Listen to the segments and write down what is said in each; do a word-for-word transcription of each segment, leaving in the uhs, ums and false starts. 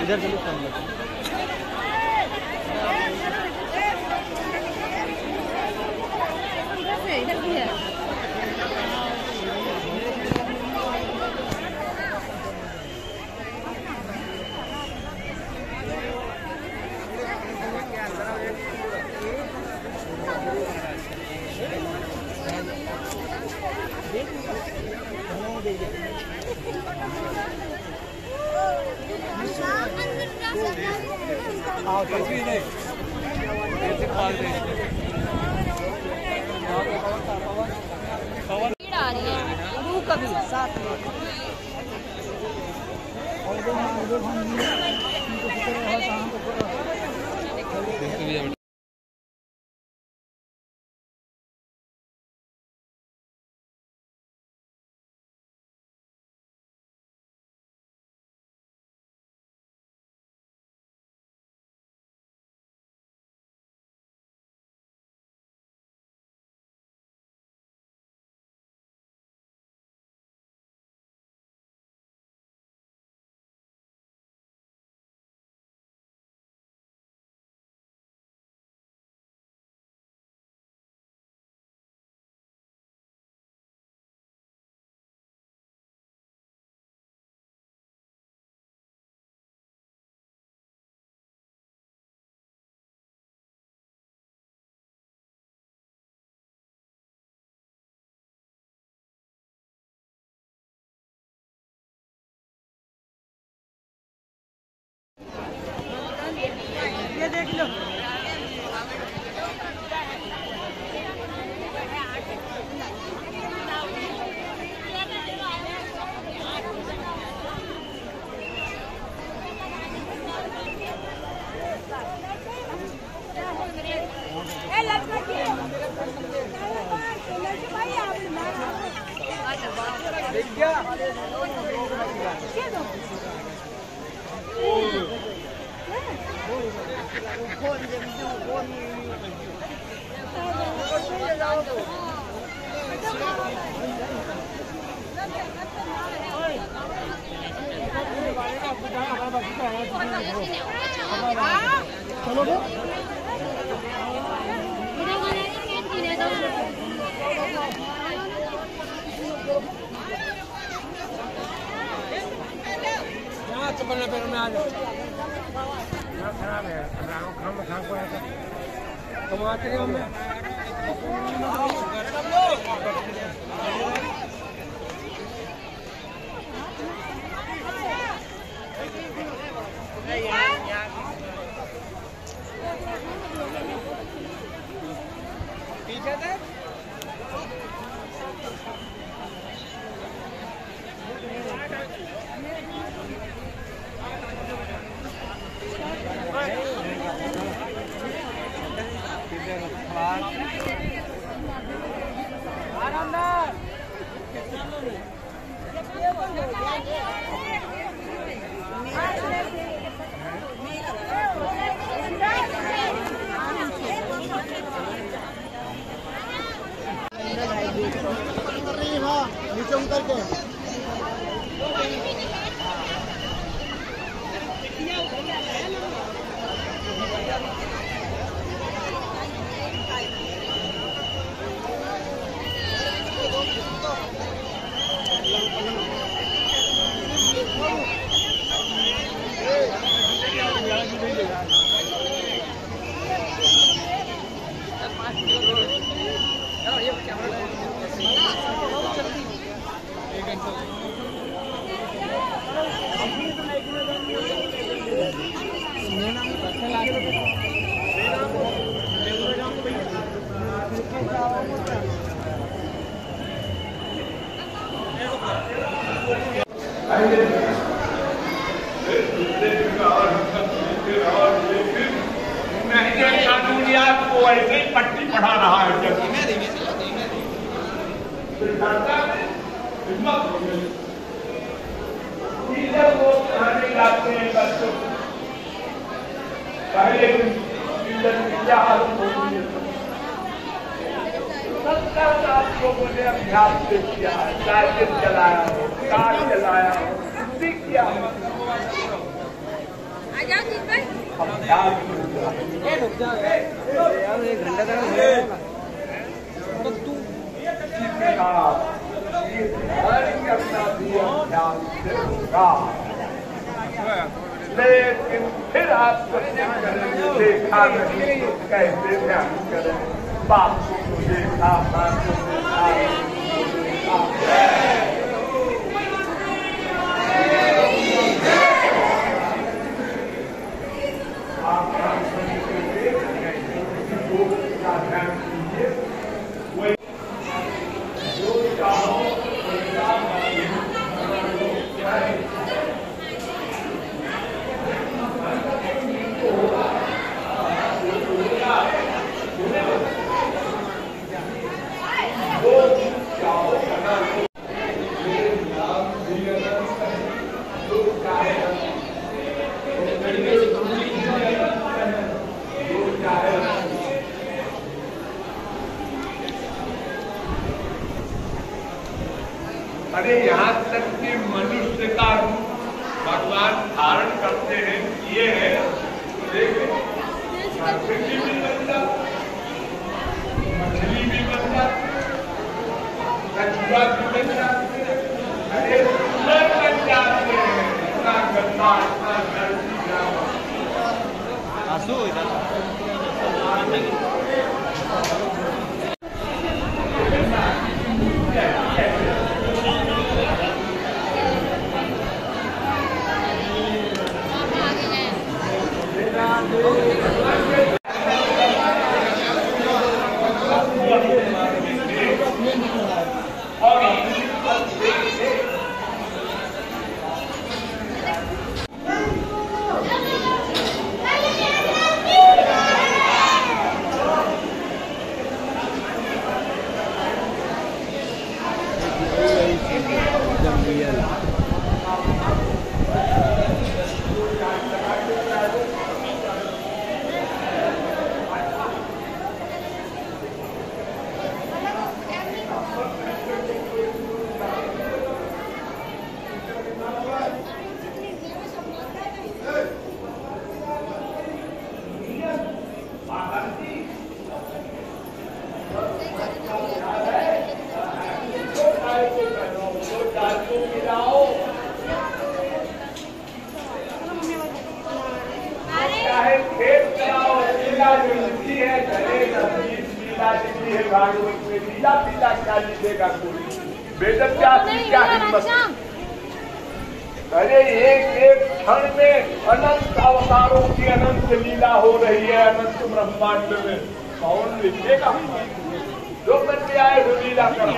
इधर चलो कम इधर भी है। आओ चल भी नहीं ऐसे पाल दे पवन भीड़ आ रही है रूह कभी साथ में ये देख लो चलो चपलना पैर में आ जाओ खराब है खाम खाम को तुम आते रहो मैं पीछे से आरामदार नीचे उतर के कानूनियात को ऐसे पट्टी पढ़ा रहा है धीमे धीमे धीमे टीचर को पढ़ाने जाते हैं बच्चों पहले टीचर की क्या हालत होती है सत्तर साल लोगों ने अभ्यास से किया है साइकिल चलाया हो कार चलाया हो किया हो एक घंटा का लेकिन फिर आप देखा नहीं कैसे ध्यान करें बाप को देखा माँ को अरे यहाँ तक कि मनुष्य का रूप भगवान धारण करते हैं ये है प्रकृति भी बन जाती मछली भी बन जाती कछुआ भी बन जाती अरे सुंदर बन जाते हैं इतना गंदा इतना डरती आंसू भागवत में लीला पीला क्या लिखेगा कोई वेद व्यास की क्या हिम्मत। अरे एक एक क्षण में अनंत अवतारों की अनंत लीला हो रही है अनंत ब्रह्मांड में कौन लिखेगा जो बच्चे आए वो लीला करो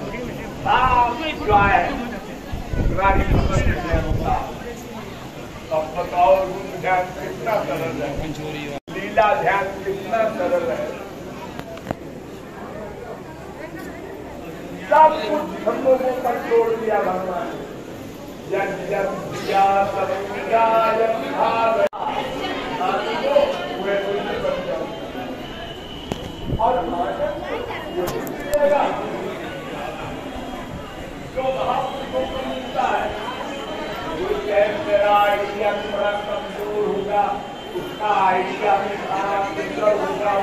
अब बताओ ध्यान कितना सरल है लीला ध्यान कितना सरल है सब कुछ हम लोगों पर छोड़ दिया भगवान जब जब दिया सब दिया जब भाग पूरे दुनिया बन जाओ और जो महापुरुषों को मिलता है वो मेरा आइडिया थोड़ा कमजोर होगा उसका आइडिया में सारा बिगड़ होगा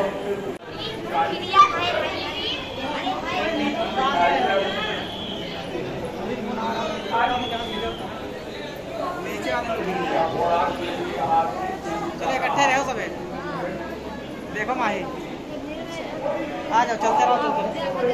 चलो इकट्ठे रहो सब देखो माही आ जाओ चलते रहो चलते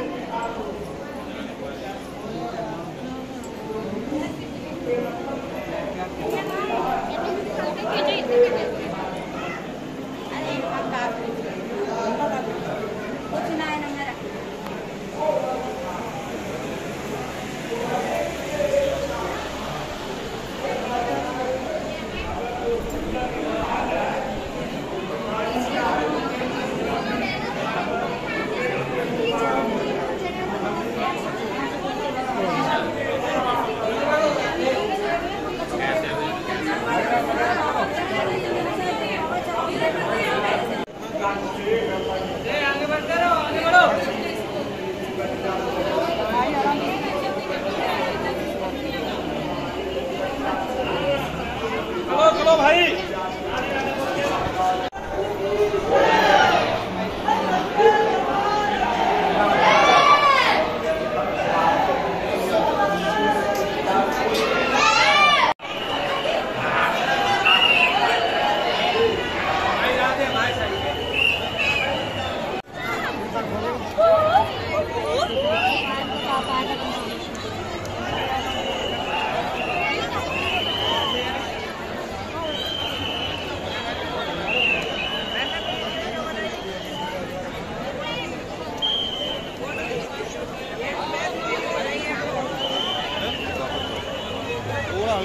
कुछ ना है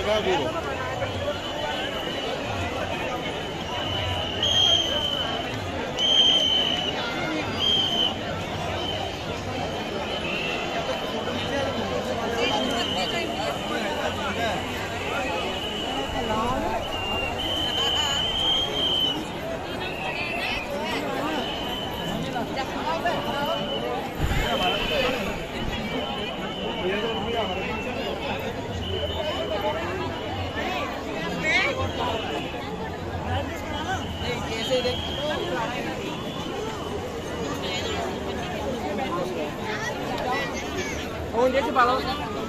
लगा दो Oh, dia coba lo.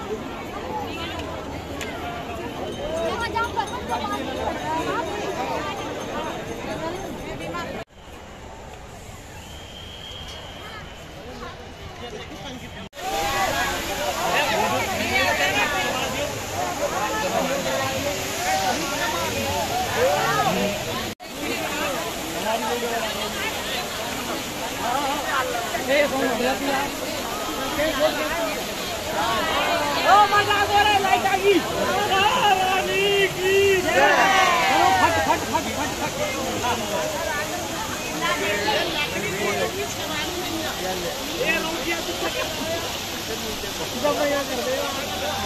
Oh, masa goreng naik lagi. Rani ki jai. Fat fat fat fat fat. ये लोग क्या सुबह में यहाँ कर देगा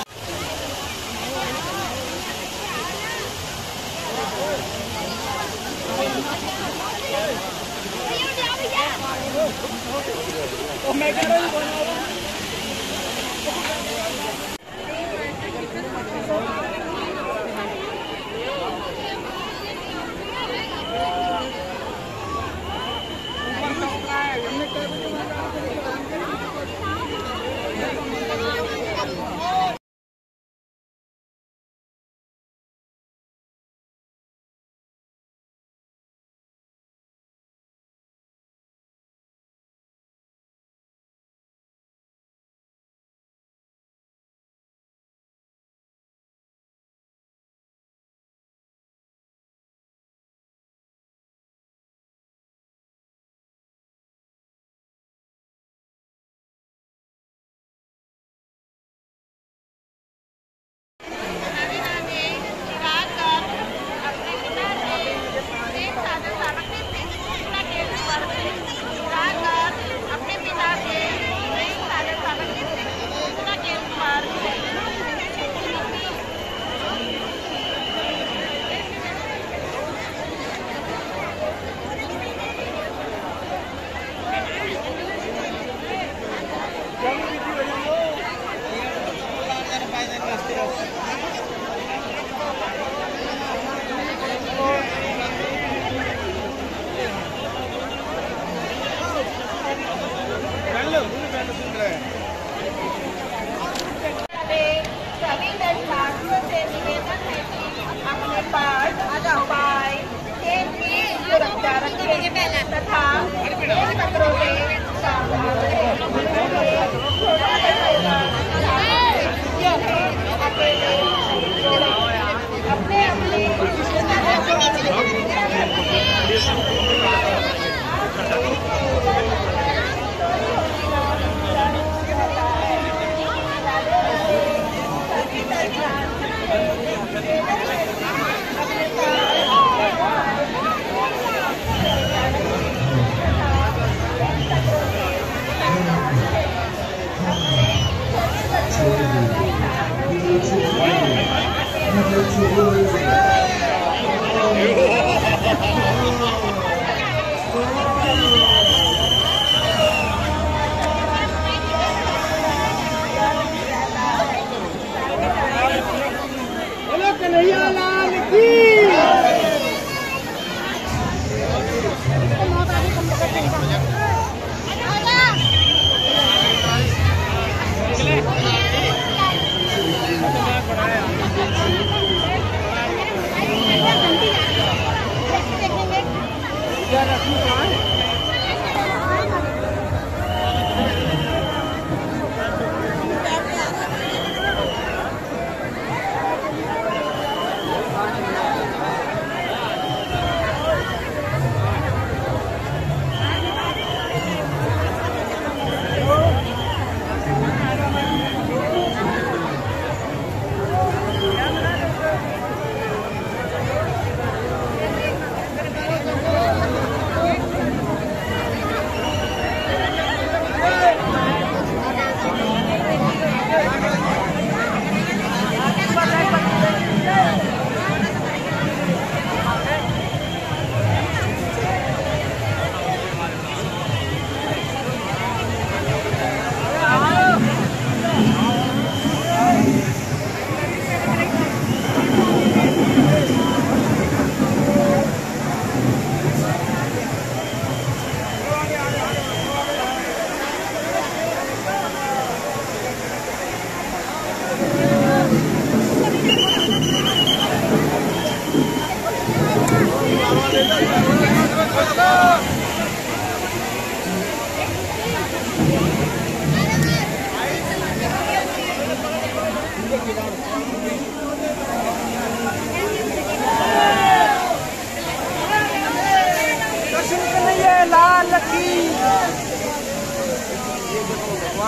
Oh my God!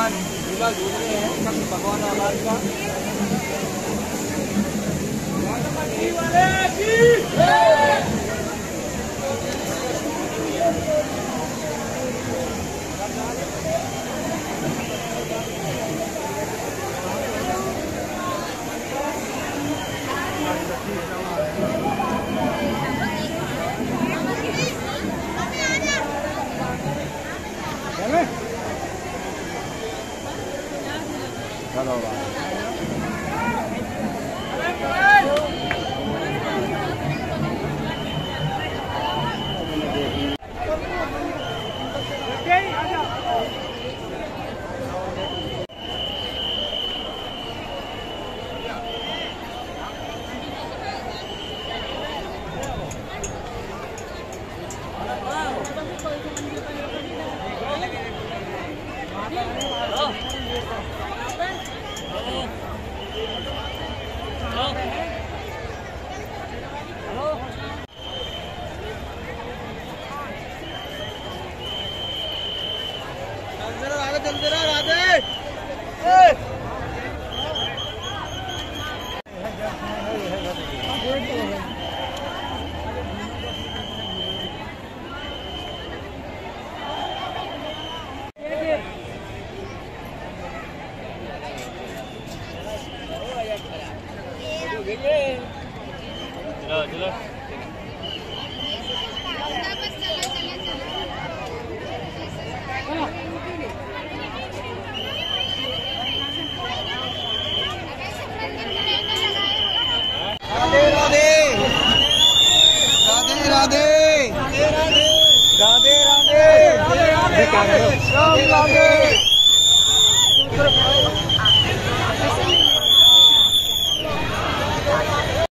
भगवान झूला झूल रहे हैं भगवान आवाज का। चलते रहो राधे। चलो चलो राधे राधे राधे राधे राधे राधे राधे राधे राधे राधे